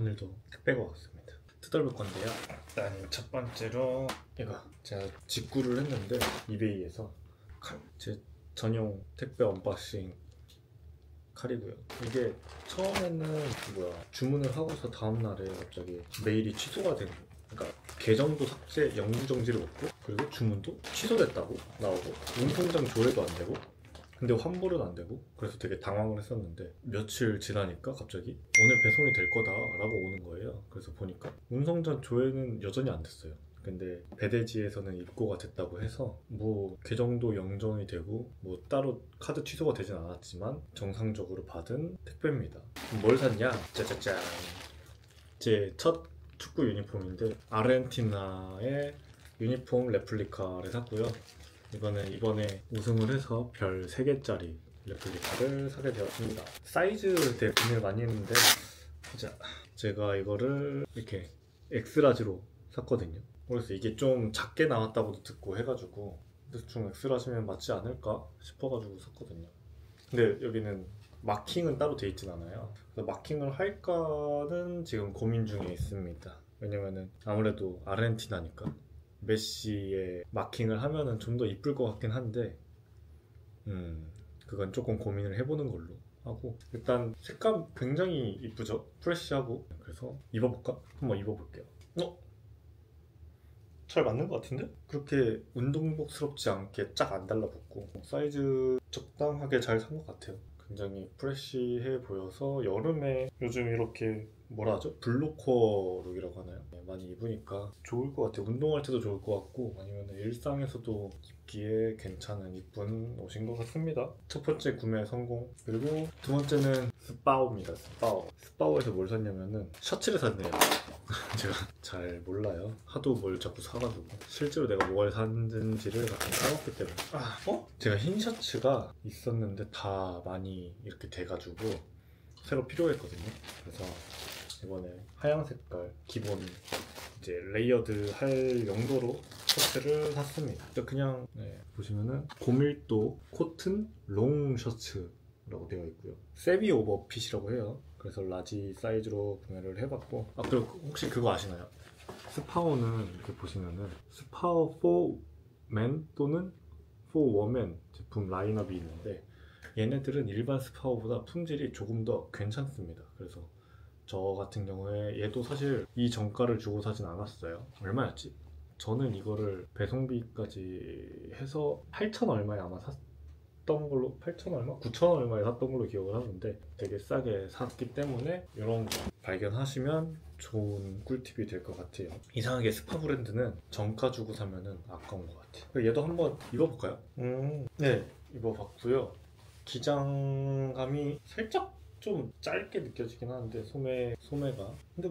오늘도 택배가 왔습니다. 뜯어볼 건데요. 일단 첫 번째로 이거 제가 직구를 했는데 이베이에서 제 전용 택배 언박싱 칼이고요. 이게 처음에는 주문을 하고서 다음날에 갑자기 메일이 취소가 된 거예요. 그러니까 계정도 삭제, 영구 정지를 먹고, 그리고 주문도 취소됐다고 나오고, 운송장 조회도 안 되고, 근데 환불은 안 되고, 그래서 되게 당황을 했었는데 며칠 지나니까 갑자기 오늘 배송이 될 거다 라고 오는 거예요. 그래서 보니까 운송장 조회는 여전히 안 됐어요. 근데 배대지에서는 입고가 됐다고 해서 뭐 계정도 영정이 되고 뭐 따로 카드 취소가 되진 않았지만 정상적으로 받은 택배입니다. 뭘 샀냐? 짜자잔, 제 첫 축구 유니폼인데 아르헨티나의 유니폼 레플리카를 샀고요. 이번에 우승을 해서 별 3개짜리 레플리카를 사게 되었습니다. 사이즈 되게 고민을 많이 했는데 제가 이거를 이렇게 엑스라지로 샀거든요. 그래서 이게 좀 작게 나왔다고도 듣고 해가지고 대충 엑스라지면 맞지 않을까 싶어가지고 샀거든요. 근데 여기는 마킹은 따로 돼 있진 않아요. 그래서 마킹을 할까는 지금 고민 중에 있습니다. 왜냐면은 아무래도 아르헨티나니까 메시의 마킹을 하면은 좀 더 이쁠 것 같긴 한데 그건 조금 고민을 해보는 걸로 하고, 일단 색감 굉장히 이쁘죠? 프레쉬하고. 그래서 입어볼까? 한번 입어볼게요. 잘 맞는 것 같은데? 그렇게 운동복스럽지 않게 쫙 안 달라붙고 사이즈 적당하게 잘 산 것 같아요. 굉장히 프레쉬해 보여서 여름에 요즘 이렇게 뭐라 하죠? 블로커 룩이라고 하나요? 많이 입으니까 좋을 것 같아요. 운동할 때도 좋을 것 같고 아니면 일상에서도 입기에 괜찮은 이쁜 옷인 것 같습니다. 첫 번째 구매 성공. 그리고 두 번째는 스파오입니다. 스파오에서 뭘 샀냐면은 셔츠를 샀네요. 제가 잘 몰라요. 하도 뭘 자꾸 사가지고 실제로 내가 뭘 샀는지를 가끔 까먹기 때문에. 제가 흰 셔츠가 있었는데 다 많이 이렇게 돼가지고 새로 필요했거든요. 그래서 이번에 하얀 색깔 기본 이제 레이어드 할 용도로 셔츠를 샀습니다. 그냥 보시면은 고밀도 코튼 롱 셔츠라고 되어 있고요. 세미 오버핏이라고 해요. 그래서 라지 사이즈로 구매를 해봤고, 그리고 혹시 그거 아시나요? 스파오는 이렇게 보시면은 스파오 4맨 또는 4워맨 제품 라인업이 있는데 얘네들은 일반 스파오보다 품질이 조금 더 괜찮습니다. 그래서 저 같은 경우에 얘도 사실 이 정가를 주고 사진 않았어요. 얼마였지? 저는 이거를 배송비까지 해서 8,000 얼마에 아마 샀던 걸로, 8,000 얼마? 9,000 얼마에 샀던 걸로 기억을 하는데 되게 싸게 샀기 때문에 이런 거 발견하시면 좋은 꿀팁이 될 것 같아요. 이상하게 스파 브랜드는 정가 주고 사면은 아까운 것 같아요. 얘도 한번 입어볼까요? 네, 입어봤고요. 기장감이 살짝 좀 짧게 느껴지긴 하는데 소매가 근데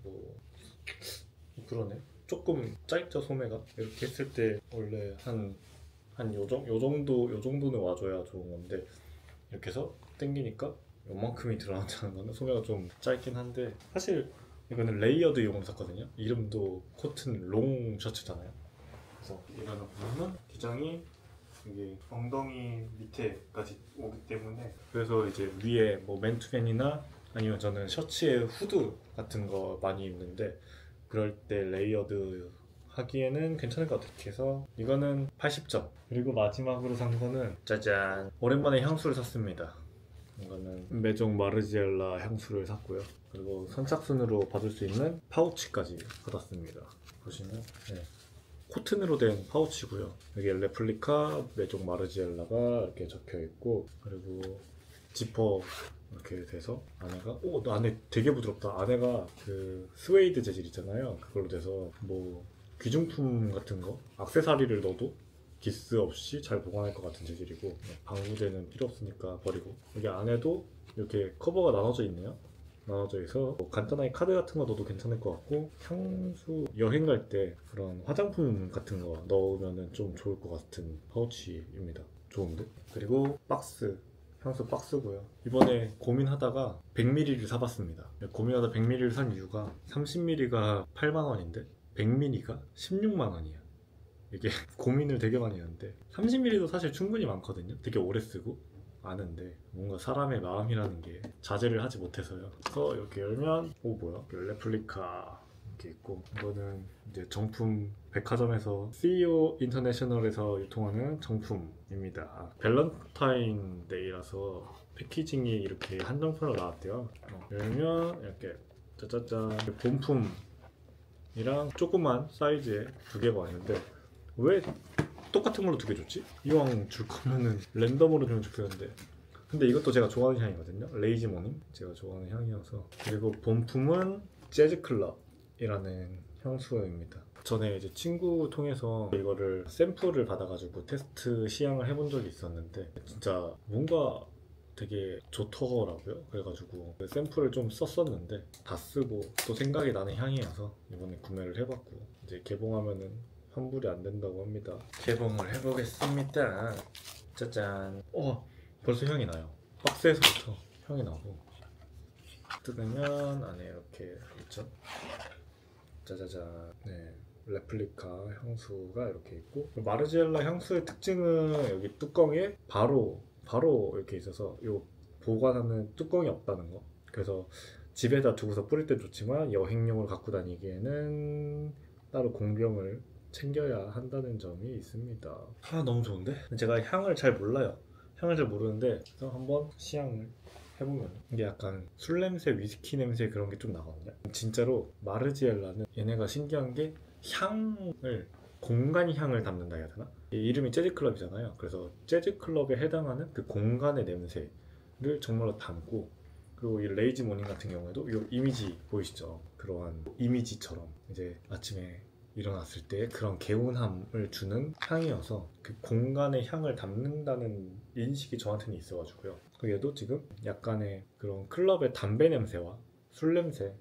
그러네. 조금 짧죠, 소매가. 이렇게 했을 때 원래 요 정도는 와줘야 좋은 건데 이렇게 해서 당기니까 요만큼이 드러난다는 거는 소매가 좀 짧긴 한데, 사실 이거는 레이어드용으로 샀거든요. 이름도 코튼 롱 셔츠잖아요. 그래서 이거는 보면 기장이 이게 엉덩이 밑에까지 오기 때문에, 그래서 이제 위에 뭐 맨투맨이나 아니면 저는 셔츠에 후드 같은 거 많이 입는데 그럴 때 레이어드 하기에는 괜찮을 것 같아서 이거는 80점. 그리고 마지막으로 산 거는 짜잔, 오랜만에 향수를 샀습니다. 이거는 메종 마르지엘라 향수를 샀고요. 그리고 선착순으로 받을 수 있는 파우치까지 받았습니다. 보시면 코튼으로 된 파우치고요. 여기 레플리카 메종 마르지엘라가 이렇게 적혀 있고, 그리고 지퍼 이렇게 돼서 안에 되게 부드럽다. 안에가 그 스웨이드 재질 있잖아요. 그걸로 돼서 뭐 귀중품 같은 거, 액세서리를 넣어도 기스 없이 잘 보관할 것 같은 재질이고, 방부제는 필요 없으니까 버리고, 여기 안에도 이렇게 커버가 나눠져 있네요. 나눠져 있어 뭐 간단하게 카드 같은 거 넣어도 괜찮을 것 같고, 향수 여행 갈 때 그런 화장품 같은 거 넣으면 좀 좋을 것 같은 파우치입니다. 좋은데? 그리고 향수 박스고요. 이번에 고민하다가 100ml를 사봤습니다. 고민하다 100ml를 산 이유가 30ml가 8만원인데 100ml가 16만원이에요. 이게 고민을 되게 많이 했는데 30ml도 사실 충분히 많거든요. 되게 오래 쓰고 아는데 뭔가 사람의 마음이라는 게 자제를 하지 못해서요. 그래서 이렇게 열면 뭐야? 레플리카 이렇게 있고, 이거는 이제 정품, 백화점에서 CEO 인터내셔널에서 유통하는 정품입니다. 밸런타인데이라서 패키징이 이렇게 한정판으로 나왔대요. 열면 이렇게 짜자잔 본품이랑 조그만 사이즈의 두 개가 왔는데, 왜 똑같은 걸로 두 개 줬지? 이왕 줄 거면은 랜덤으로 주면 좋겠는데. 근데 이것도 제가 좋아하는 향이거든요. 레이지 모닝 제가 좋아하는 향이어서. 그리고 본품은 재즈클럽이라는 향수입니다. 전에 이제 친구 통해서 이거를 샘플을 받아가지고 테스트 시향을 해본 적이 있었는데 진짜 뭔가 되게 좋더라고요. 그래가지고 샘플을 좀 썼었는데 다 쓰고 또 생각이 나는 향이어서 이번에 구매를 해봤고, 이제 개봉하면은 환불이 안 된다고 합니다. 개봉을 해보겠습니다. 짜잔. 벌써 향이 나요. 박스에서부터 향이 나고, 뜯으면 안에 이렇게 있죠. 짜자잔. 네, 레플리카 향수가 이렇게 있고, 마르지엘라 향수의 특징은 여기 뚜껑에 바로 이렇게 있어서 요 보관하는 뚜껑이 없다는 거. 그래서 집에다 두고서 뿌릴 땐 좋지만 여행용으로 갖고 다니기에는 따로 공병을 챙겨야 한다는 점이 있습니다. 너무 좋은데? 제가 향을 잘 몰라요. 향을 잘 모르는데 그래서 한번 시향을 해보면 이게 약간 술 냄새, 위스키 냄새 그런 게 좀 나거든요. 진짜로 마르지엘라는 얘네가 신기한 게 향을, 공간 향을 담는다 해야 되나? 이름이 재즈클럽이잖아요. 그래서 재즈클럽에 해당하는 그 공간의 냄새를 정말로 담고, 그리고 이 레이지 모닝 같은 경우에도 이 이미지 보이시죠? 그러한 이미지처럼 이제 아침에 일어났을 때 그런 개운함을 주는 향이어서 그 공간의 향을 담는다는 인식이 저한테는 있어가지고요. 얘도 지금 약간의 그런 클럽의 담배 냄새와 술 냄새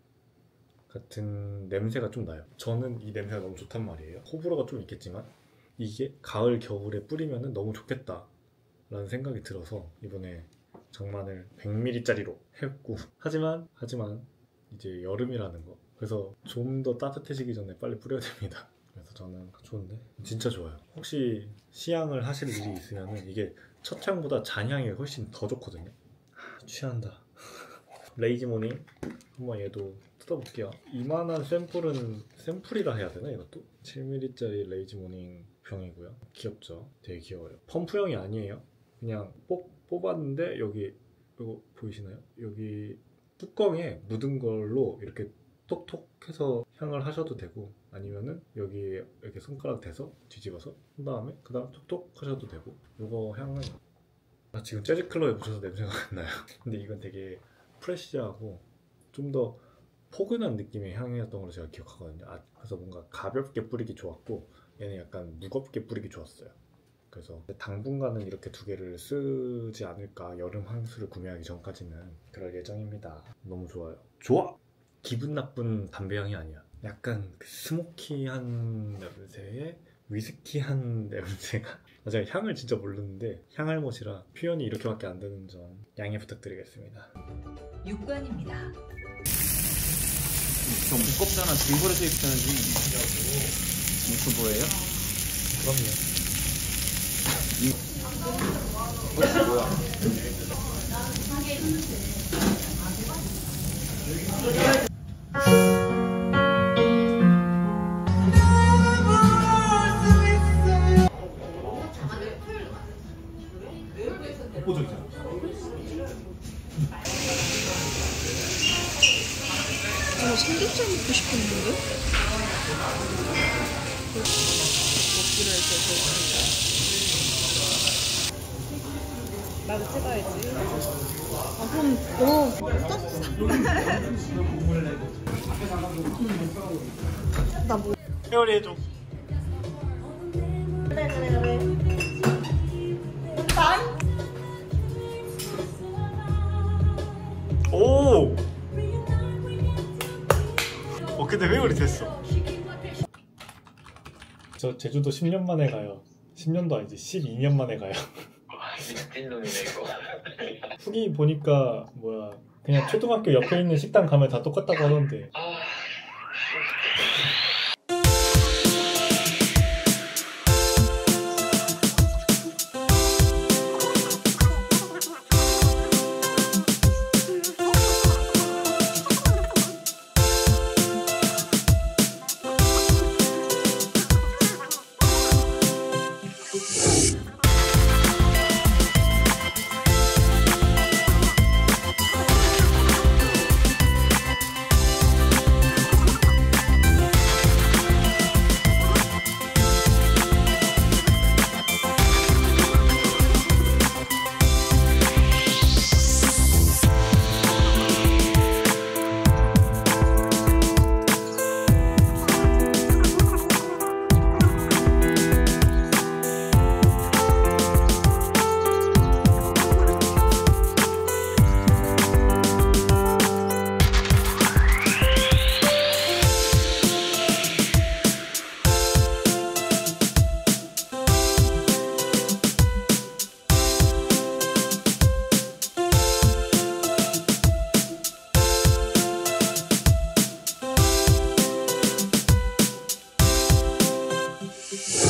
같은 냄새가 좀 나요. 저는 이 냄새가 너무 좋단 말이에요. 호불호가 좀 있겠지만 이게 가을 겨울에 뿌리면 너무 좋겠다 라는 생각이 들어서 이번에 장만을 100ml짜리로 했고, 하지만 이제 여름이라는 거, 그래서 좀 더 따뜻해지기 전에 빨리 뿌려야 됩니다. 그래서 저는 좋은데? 진짜 좋아요. 혹시 시향을 하실 일이 있으면 이게 첫 향보다 잔향이 훨씬 더 좋거든요. 취한다. 레이지 모닝 한번 얘도 뜯어볼게요. 이만한 샘플이라 해야 되나 이것도? 7ml짜리 레이지 모닝 병이고요. 귀엽죠? 되게 귀여워요. 펌프형이 아니에요. 그냥 뽑았는데 여기 이거 보이시나요? 여기 뚜껑에 묻은 걸로 이렇게 톡톡 해서 향을 하셔도 되고, 아니면은 여기 이렇게 손가락 대서 뒤집어서 한 다음에 그 다음 톡톡 하셔도 되고. 이거 향은 지금 재즈클럽에 묻혀서 냄새가 안 나요. 근데 이건 되게 프레시하고 좀 더 포근한 느낌의 향이었던 걸로 제가 기억하거든요. 그래서 뭔가 가볍게 뿌리기 좋았고, 얘는 약간 무겁게 뿌리기 좋았어요. 그래서 당분간은 이렇게 두 개를 쓰지 않을까, 여름 향수를 구매하기 전까지는 그럴 예정입니다. 너무 좋아요. 좋아! 기분 나쁜 담배 향이 아니야. 약간 그 스모키한 냄새에 위스키한 냄새가 제가 향을 진짜 모르는데 향알못이라 표현이 이렇게밖에 안 되는 점 양해 부탁드리겠습니다. 6관입니다. 저 무겁잖아. 중고에서 입자는지 유튜버예요? 그럼요. 뭐야? 삼겹살 먹고 싶었는데? 먹기로 했어서 나도 찍어야지. 그럼 나 뭐? 회오리 해줘. 그래. 오! 근데 회오리 됐어. 저 제주도 10년 만에 가요. 10년도 아니지, 12년 만에 가요. 미친 놈이네 이거. 후기 보니까 그냥 초등학교 옆에 있는 식당 가면 다 똑같다고 하던데. 네.